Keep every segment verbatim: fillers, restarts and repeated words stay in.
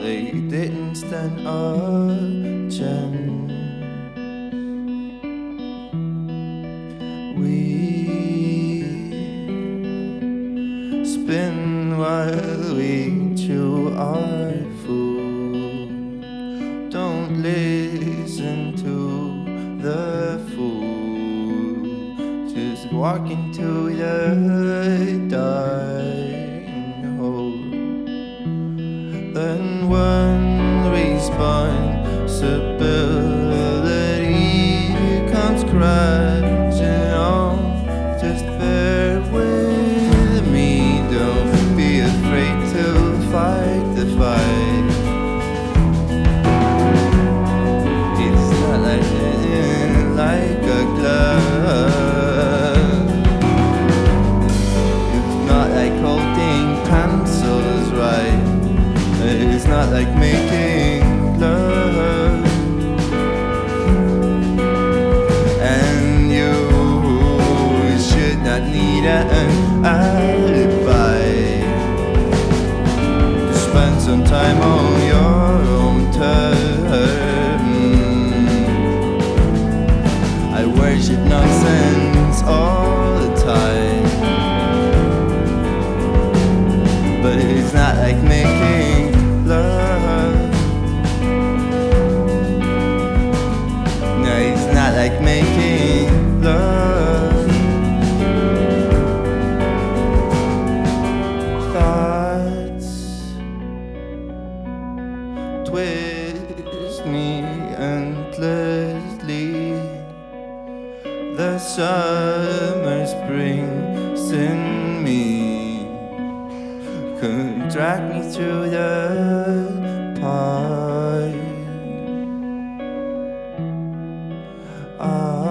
they didn't stand a chance. We spin while we chew our food. Don't listen to the fool, just walk into the dying hole. Then one responsibility comes crashing on. Just bear with me, don't be afraid to fight the fight. It's not like like a glove. It's not like holding pencils right. It's not like making love. And you should not need an alibi to spend some time on your own term. I worship nonsense all the time, but it's not like making love. No, it's not like making love. Thoughts twist me endlessly. The summer springs in me could drag me through the pine. I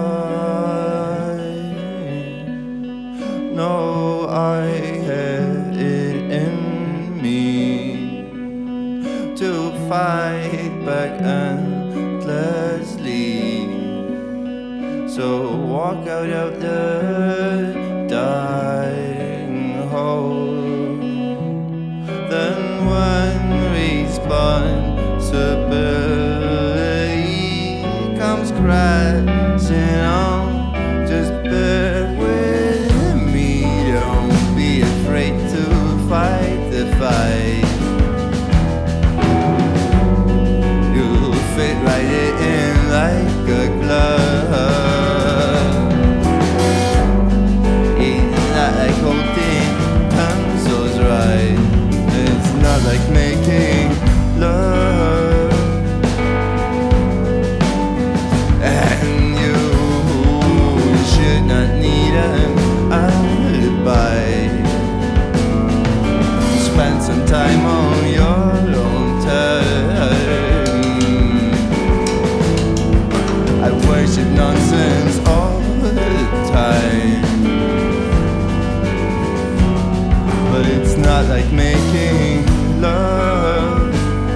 know I had it in me to fight back endlessly. So walk out of the dying hole. Then one responsibility comes crashing on. Just bear with me, don't be afraid to fight the fight. You'll fit right in like a glove. Like making love. And you should not need an alibi. Spend some time on your own time. I worship nonsense all the time, but it's not like making love.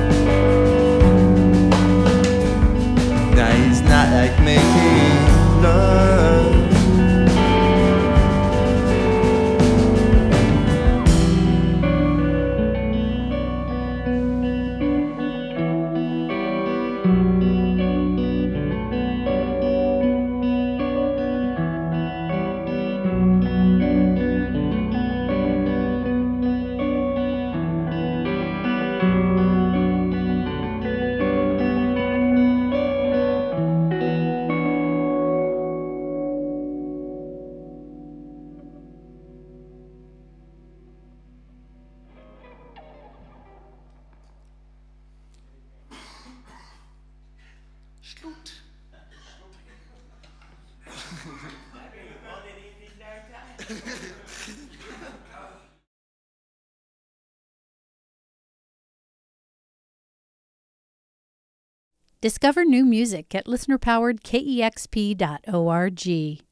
Now it's not like making love. Slut. Discover new music at listener powered K E X P dot org.